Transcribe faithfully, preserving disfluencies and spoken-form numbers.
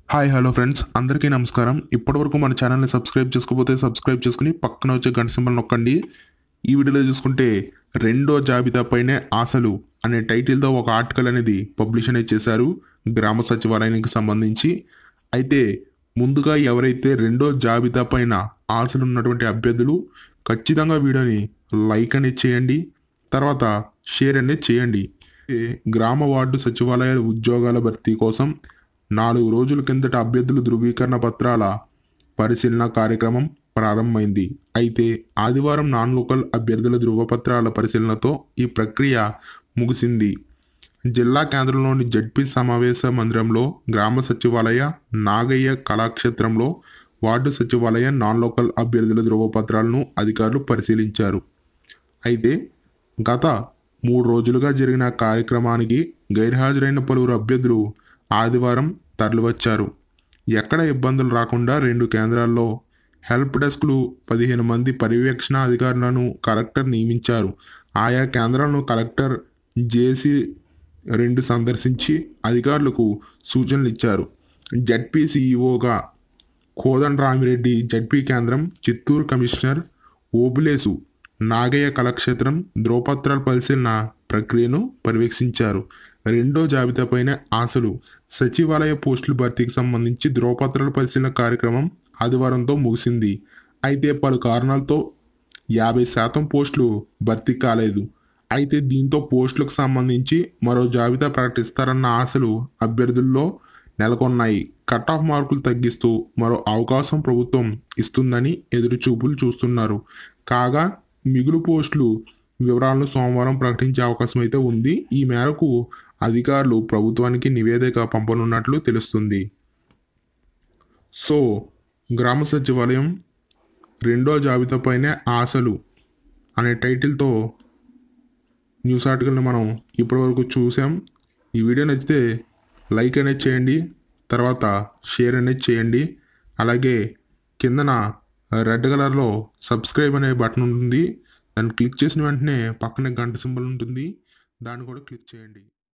Hi hello friends అందరికీ నమస్కారం. ఇప్పటివరకు మన ఛానల్ని సబ్స్క్రైబ్ చేసుకోకపోతే సబ్స్క్రైబ్ చేసుకుని పక్కన వచ్చే గంట సింబల్ నొక్కండి. ఈ వీడియోలో చూసుకుంటే రెండో జాబితాపైనే ఆశలు అనే టైటిల్తో ఒక ఆర్టికల్ అనేది పబ్లిష్ అనేది చేశారు గ్రామ సచివాలయానికి సంబంధించి. అయితే ముందుగా ఎవరైతే రెండో జాబితా పైన ఆశలు ఉన్నటువంటి అభ్యర్థులు ఖచ్చితంగా వీడియోని లైక్ అనేది చేయండి, తర్వాత షేర్ అనేది చేయండి. గ్రామ వార్డు సచివాలయాల ఉద్యోగాల భర్తీ కోసం నాలుగు రోజుల కిందట అభ్యర్థుల ధృవీకరణ పత్రాల పరిశీలన కార్యక్రమం ప్రారంభమైంది. అయితే ఆదివారం నాన్ లోకల్ అభ్యర్థుల ధృవపత్రాల పరిశీలనతో ఈ ప్రక్రియ ముగిసింది. జిల్లా కేంద్రంలోని జడ్పీ సమావేశ మందిరంలో గ్రామ సచివాలయ నాగయ్య కళాక్షేత్రంలో వార్డు సచివాలయ నాన్ లోకల్ అభ్యర్థుల ధృవపత్రాలను అధికారులు పరిశీలించారు. అయితే గత మూడు రోజులుగా జరిగిన కార్యక్రమానికి గైర్హాజరైన పలువురు అభ్యర్థులు ఆదివారం తరలివచ్చారు. ఎక్కడ ఇబ్బందులు రాకుండా రెండు కేంద్రాల్లో హెల్ప్ డెస్క్లు పదిహేను మంది పర్యవేక్షణ అధికారులను కలెక్టర్ నియమించారు. ఆయా కేంద్రాలను కలెక్టర్ జేసీ రెండు సందర్శించి అధికారులకు సూచనలు ఇచ్చారు. జడ్పీ సీఈఓగా కోదండరామిరెడ్డి, జడ్పీ కేంద్రం చిత్తూరు కమిషనర్ ఓబులేసు నాగయ్య కళాక్షేత్రం ధ్రువపత్రాల పరిశీలన ప్రక్రియను పర్యవేక్షించారు. రెండో జాబితాపైన ఆశలు సచివాలయ పోస్టుల భర్తీకి సంబంధించి ధ్రువపత్రాల పరిశీలన కార్యక్రమం ఆదివారంతో ముగిసింది. అయితే పలు కారణాలతో యాభై శాతం పోస్టులు భర్తీ కాలేదు. అయితే దీంతో పోస్టులకు సంబంధించి మరో జాబితా ప్రకటిస్తారన్న ఆశలు అభ్యర్థుల్లో నెలకొన్నాయి. కట్ ఆఫ్ మార్కులు తగ్గిస్తూ మరో అవకాశం ప్రభుత్వం ఇస్తుందని ఎదురు చూపులు చూస్తున్నారు. కాగా మిగులు పోస్టులు వివరాలను సోమవారం ప్రకటించే అవకాశం అయితే ఉంది. ఈ మేరకు అధికారులు ప్రభుత్వానికి నివేదిక పంపనున్నట్లు తెలుస్తుంది. సో గ్రామ సచివాలయం రెండో జాబితాపైనే ఆశలు అనే టైటిల్తో న్యూస్ ఆర్టికల్ని మనం ఇప్పటివరకు చూసాం. ఈ వీడియో నచ్చితే లైక్ అనేది చేయండి, తర్వాత షేర్ అనేది చేయండి. అలాగే కిందన రెడ్ కలర్లో సబ్స్క్రైబ్ అనే బటన్ ఉంటుంది, దాన్ని క్లిక్ చేసిన వెంటనే పక్కనే గంట సింబల్ ఉంటుంది, దాన్ని కూడా క్లిక్ చేయండి.